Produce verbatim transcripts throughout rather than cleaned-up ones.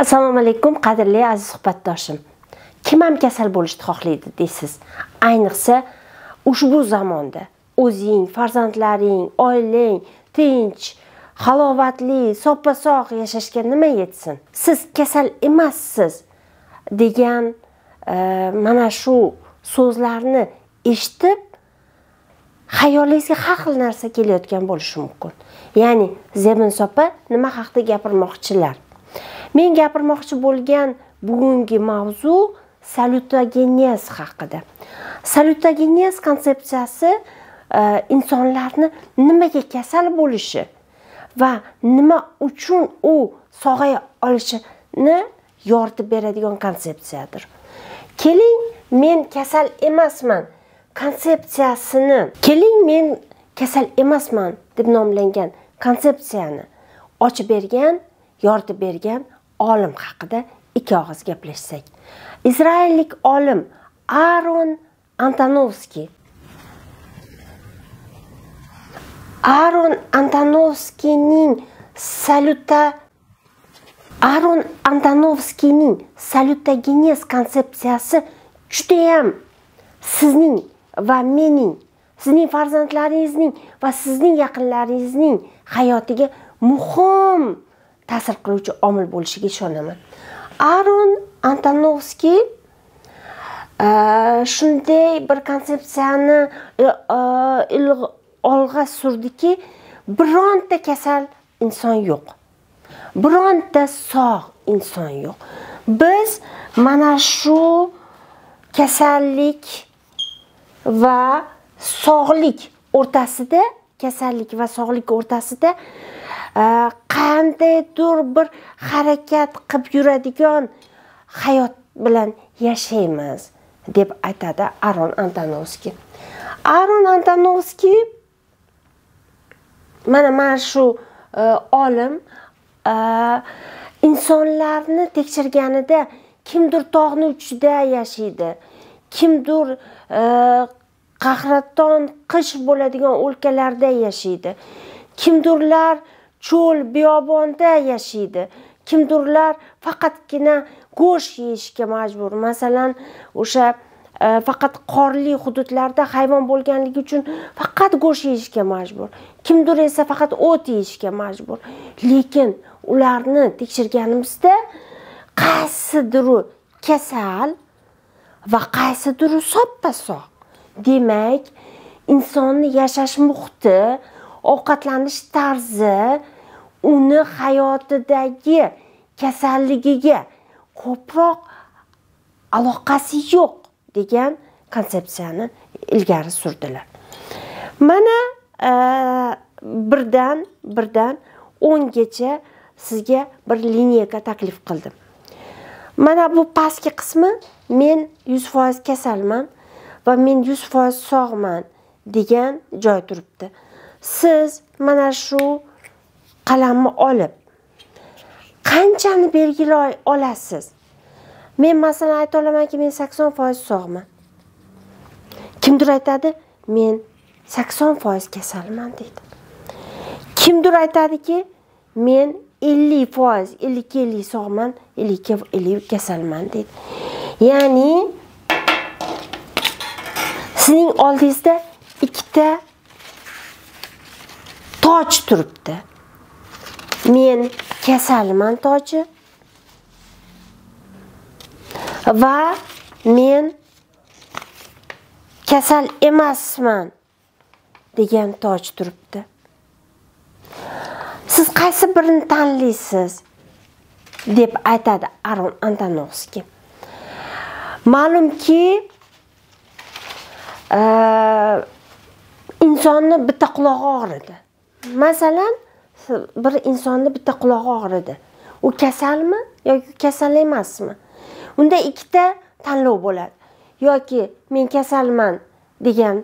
Assalomu alaykum, qadrli aziz suhbatdoshim. Kim ham kasal bo'lishni xohlaydi deysiz? Ayniqsa ushbu zamonda o'zing, farzandlaring, oilang tinch, halovatli, soppa-sog' yashashga nima yetsin? Siz kasal emassiz degan e, mana shu so'zlarni eshitib xayolingizga har xil narsa kelayotgan bo'lishi mumkin. Ya'ni Zebin sopa nima haqida gapirmoqchilar? Men gapirmoqchi bo'lgan bugungi mavzu salutogenez haqida. Salutogenez konsepsiyasi e, insonlarni nimaga kasal bo'lishi va nima uchun u sog'aya olishini yoritib beradigan konsepsiyadir. Keling, men kasal emasman konsepsiyasini, keling men kasal emasman deb nomlangan konsepsiyani ochib bergan, yoritib bergan olim haqida ikki og'iz gaplashsak. Izraellik olim Aaron Antonovskiy. Aaron Antonovskiyning saluta Aaron Antonovskiyning salutogenez konsepsiyasi juda ham sizning va mening, sizning farzandlaringizning va sizning yaqinlaringizning hayotiga muhim ta'sir qiluvchi omil bo'lishiga ishonaman. Aaron Antonovskiy shunday bir konsepsiyani olg'a surdiki, bironta kasal inson yo'q. Bironta sog' inson yo'q. Biz mana shu kasallik va sog'lik o'rtasida, kasallik va sog'lik o'rtasida qandaydir bir harakat qilib yuradigan hayot bilan yashaymiz deb aytadi Aaron Antonovskiy. Aaron Antonovskiy mana mana shu olim insonlarni tekshirganida kimdir tog'ning uchida yashaydi, kimdir qahraton qish bo'ladigan o'lkalarda yashaydi, kimdirlar cho'l biyobonda yashaydi, kimdirlar faqatgina go'sht yeyishga majbur. Masalan, o'sha faqat qorli hududlarda hayvon bo'lganligi uchun faqat go'sht yeyishga majbur. Kimdir esa faqat o't yeyishga majbur. Lekin ularni tekshirganimizda qaysidir kasal va qaysidir soppa-sog'. Demak, insonni yashash muhiti, ovqatlanish tarzi uni hayotidagi kasalligiga ko'proq aloqasi yo'q degan konsepsiyani ilgari surdilar. Mana birdan birdan o'ngacha sizga bir lineyka taklif qildim. Mana bu pastki qismi men yuz foiz kasalman va men yuz foiz sog'man degan joy turibdi. Siz mana shu qalamni olib qanchani belgilay olasiz? Men masalan ayta olamanki, men sakson foiz sog'man. Kimdir aytadi, men sakson foiz kasalman deydi. Kimdir aytadiki, men ellik foiz, ellik ellik sog'man, ellik ellik kasalman deydi. Ya'ni sizning oldingizda ikkita toj turibdi. Men kasalman toji va men kasal emasman degan toj turibdi. Siz qaysi birini tanlaysiz deb aytadi Aaron Antonovskiy. Ma'lumki, insonni bitta qulog'i og'ridi. Masalan, bir insonni bitta qulog'i og'ridi. U kasalmi yoki kasal emasmi? Unda ikkita tanlov bo'ladi. Yoki men kasalman degan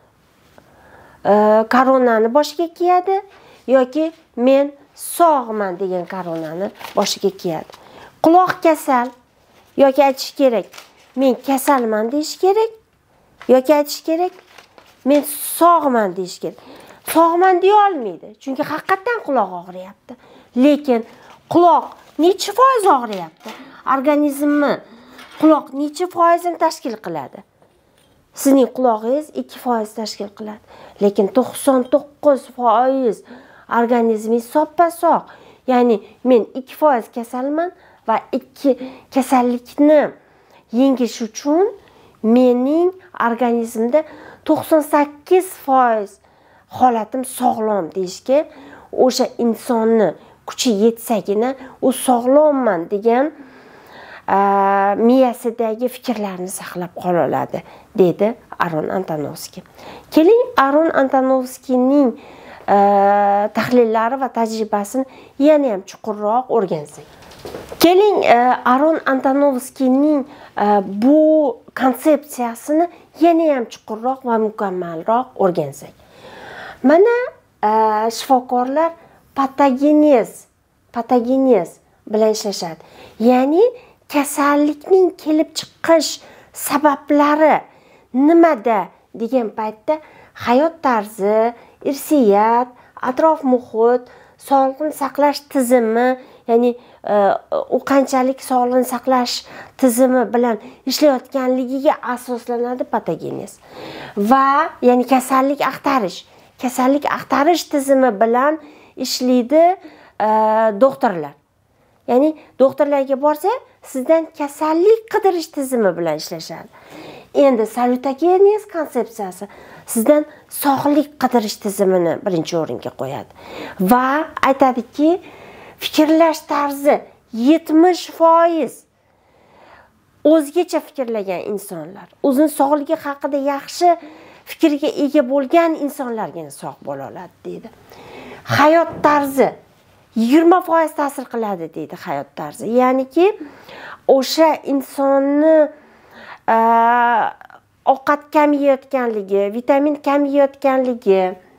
koronani boshiga kiyadi, yoki men sog'man degan koronani boshiga kiyadi. Quloq kasal yoki aytish kerak, men kasalman deyish kerak, yoki aytish kerak, men sog'man deyish kerak. Sog'man deya olmaydi, chunki haqiqatan quloq og'riyapti. Lekin quloq necha foiz og'riyapti? Organizmni quloq necha foizini tashkil qiladi? Sizning qulog'ingiz ikki foiz tashkil qiladi. Lekin to'qson to'qqiz foiz organizmingiz soppa-sog'. Ya'ni men ikki foiz kasalman va ikki kasallikni yengish uchun mening organizmda to'qson sakkiz foiz holatim sog'lom deyishga o'sha insonni kuchi yetsagina u sog'lomman degan miyasidagi fikrlarni saqlab qola oladi, dedi Aron Antonovskiy. Keling, Aron Antonovskiyning tahlillari va tajribasini yana ham chuqurroq o'rgansak. Keling, Aron Antonovskiyning bu konsepsiyasini yana ham chuqurroq va mukammalroq o'rgansak. Mana shifokorlar patogenez, patogenez bilan ishlashadi. Ya'ni kasallikning kelib chiqish sabablari nimada degan paytda hayot tarzi, irsiyat, atrof muhit, sog'liqni saqlash tizimi, ya'ni u qanchalik sog'liqni saqlash tizimi bilan ishlayotganligiga asoslanadi patogenez. Va ya'ni kasallik axtarish, kasallik axtarish tizimi bilan ishlaydi doktorlar. Ya'ni doktorlarga borsa, sizdan kasallik qidirish tizimi bilan ishlashadi. Endi salutogenez konsepsiyasi sizdan sog'lik qidirish tizimini birinchi o'ringa qo'yadi va aytadiki, fikrlash tarzi yetmish foiz o'zgacha fikrlagan insonlar, o'zining sog'ligi haqida yaxshi fikrga ega bo'lgan insonlargina sog' bo'la oladi, deydi. Hayot tarzi yigirma foiz ta'sir qiladi, deydi hayot tarzi. Ya'niki o'sha insonni ovqat kam yeyotganligi, vitamin kam yeyotganligi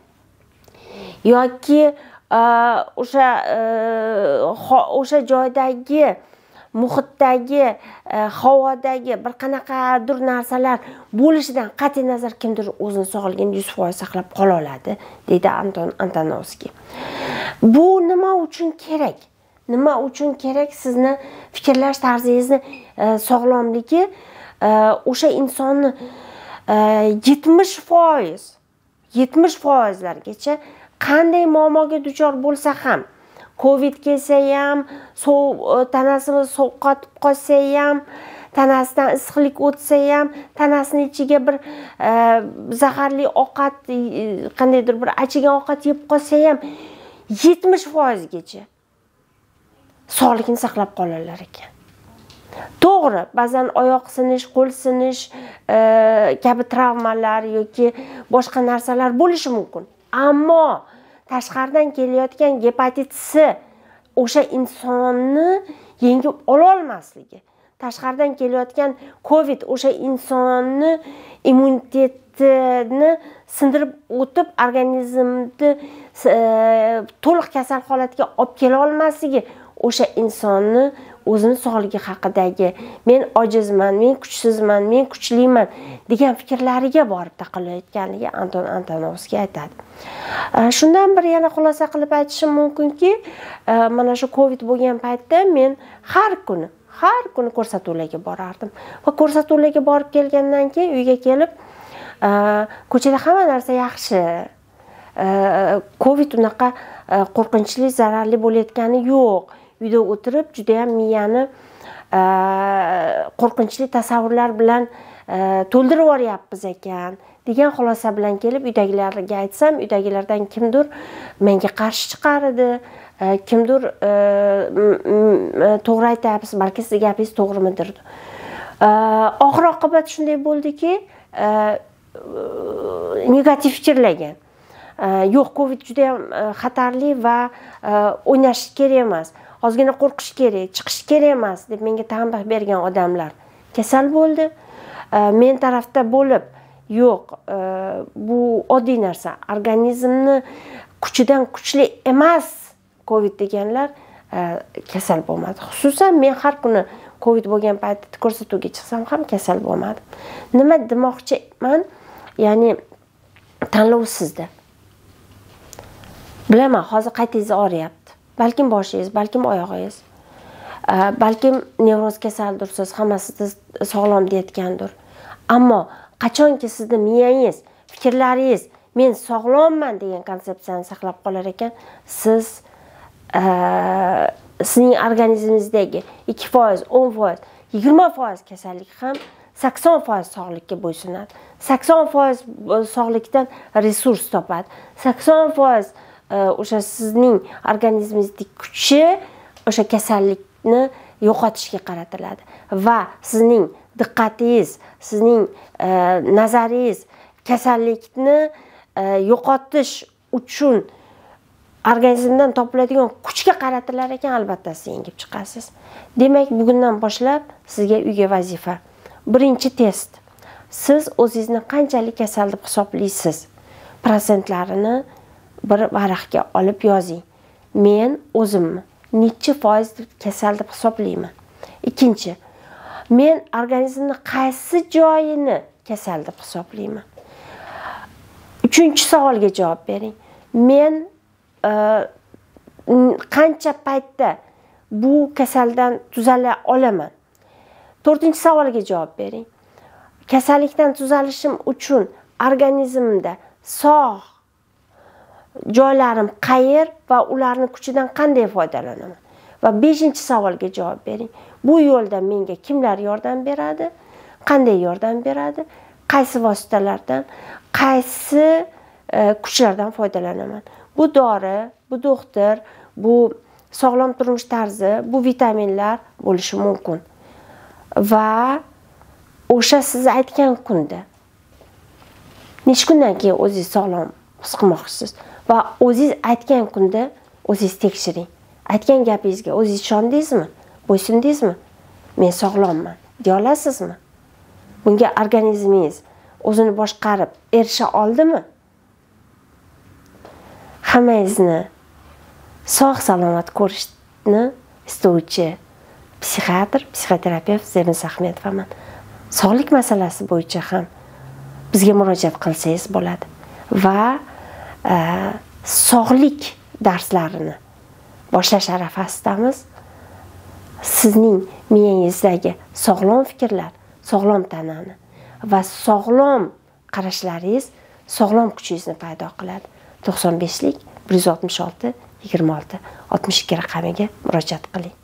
yoki o'sha o'sha joydagi muhitdagi havodagi bir qanaqadir narsalar bo'lishidan qat'iy nazar kimdir o'zini sog'ligini yuz foiz saqlab qola oladi, deydi Anton Antonovskiy. Bu nima uchun kerak? Nima uchun kerak? Sizni fikrlash tarzingizni sog'lomligi o'sha insonni yetmish foiz yetmish foizlargacha qanday muammoga duchor bo'lsa ham, Covid kelsa ham, tanasini sovqotib qolsa ham, tanasidan issiqlik o'tsa ham, tanasining ichiga bir zaharli ovqat, qandaydir bir achigan ovqat yeb qolsa ham yetmish foizgacha sog'ligini saqlab qoladilar ekan. To'g'ri, ba'zan oyoq sinish, qo'l sinish kabi travmalar yoki boshqa narsalar bo'lishi mumkin. Ammo tashqaridan kelayotgan gepatit C o'sha insonni yengib ola olmasligi, tashqaridan kelayotgan Covid o'sha insonni immunitetini sindirib o'tib, organizmni to'liq kasal holatga olib kela olmasligi o'sha insonni o'zini sog'ligi haqidagi men ojizman, men kuchsizman, men kuchliman degan fikrlariga borib taqalayotganligi Anton Antonovskiy aytadi. Shundan bir yana xulosa qilib aytishim mumkinki, mana shu Covid bo'lgan paytda men har kuni, har kuni ko'rsatuvlarga borardim. Va ko'rsatuvlarga borib kelgandan keyin uyga kelib, ko'chada hamma narsa yaxshi. Covid unaqa qo'rqinchli, zararli bo'layotgani yo'q. Uyda o'tirib juda ham miyani qo'rqinchli tasavvurlar bilan to'ldirib yuboryapmiz ekan degan xulosa bilan kelib uydagilarga aytsam, uydagilardan kimdir menga qarshi chiqar edi, kimdir to'g'ri aytyapsiz, balki siz gapingiz to'g'rimidir. Oxir oqibat shunday bo'ldiki, negativ fikrlagan. Yo'q, Covid juda ham xatarli va o'ynash kerak emas. Ozgina qo'rqish kerak, chiqish kerak emas deb menga tanbeh bergan odamlar kasal bo'ldi. Men tarafda bo'lib, yo'q, bu oddiy narsa, organizmni kuchidan kuchli emas Covid deganlar kasal bo'lmadi. Xususan men har kuni Covid bo'lgan paytda ko'rsatuvga chiqsam ham kasal bo'lmadim. Nima demoqchiman? Ya'ni tanlov sizda. Bilaman, hozir qaytingiz og'riyapti. Balkim boshingiz, balkim oyog'ingiz. balkim nevroz kasaldursiz, hammasi sog'lom deyotgandir. Ammo qachonki sizni miyangiz, fikrlaringiz men sog'lomman degan konsepsiyani saqlab qolar ekan, siz sizning organizmingizdagi ikki foiz, o'n foiz, yigirma foiz kasallik ham sakson foiz sog'likka bo'ysunadi. sakson foiz sog'likdan resurs topadi. sakson foiz o'sha sizning organizmingizdagi kuchi o'sha kasallikni yo'qotishga qaratiladi va sizning diqqatingiz, sizning nazaringiz kasallikni yo'qotish uchun organizmdan topiladigan kuchga qaratilar ekan, albatta siz yengib chiqasiz. Demak, bugundan boshlab sizga uyga vazifa. Birinchi test. Siz o'zingizni qanchalik kasal deb hisoblaysiz? Prosentlarini bir varaqga olib yozing. Men o'zimni necha foiz kasal deb hisoblayman? Ikkinchi, men organizmning qaysi joyini kasal deb hisoblayman? Uchinchi savolga javob bering. Men qancha paytda bu kasaldan tuzala olaman? To'rtinchi savolga javob bering. Kasallikdan tuzalishim uchun organizmimda sog' joylarim qayer va ularning kuchidan qanday foydalanaman? Va beshinchi savolga javob bering. Bu yo'lda menga kimlar yordam beradi? Qanday yordam beradi? Qaysi vositalardan, qaysi kuchlardan foydalanaman? Bu dori, bu doktor, bu sog'lom turmush tarzi, bu vitaminlar bo'lishi mumkin. Va o'sha siz aytgan kunda necha kundan keyin o'zingiz sog'lom his qilmoqchisiz va o'zingiz aytgan kunda o'zingiz tekshiring. Aytgan gapingizga o'zingiz ishondingizmi? Bo'ysundingizmi? Men sog'lomman deya olasizmi? Bunga organizmingiz o'zini boshqarib erisha oldimi? Hammangizni sog' salomat ko'rishni istovchi psixiatr, psixoterapevt Zernis Ahmedovaman. Sog'lik masalasi bo'yicha ham bizga murojaat qilsangiz bo'ladi va sog'lik darslarini boshlash arafasidamiz. Sizning miyangizdagi sog'lom fikrlar, sog'lom tanani va sog'lom qarashlaringiz sog'lom kuchingizni paydo qiladi. to'qson beshlik bir yuz oltmish olti yigirma olti oltmish ikki raqamiga murojaat qiling.